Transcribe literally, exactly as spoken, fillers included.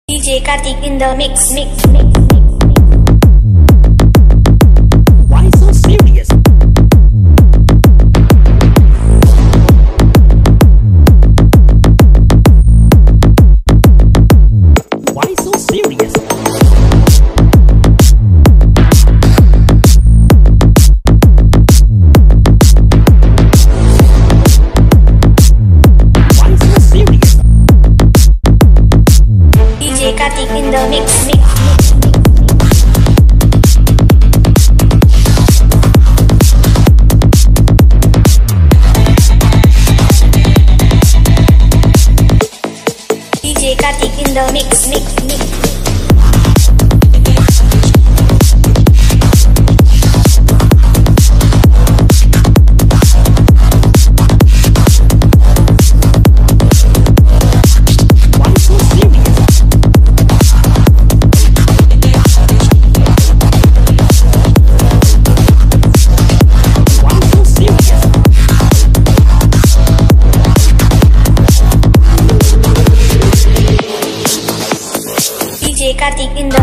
D J Karthik in the mix, mix, mix. Why so serious? Why so serious? Why so serious? D J Karthik in the mix, mix. D J Karthik in the mix, mix, mix. Why so serious? Why so serious? D J Karthik in the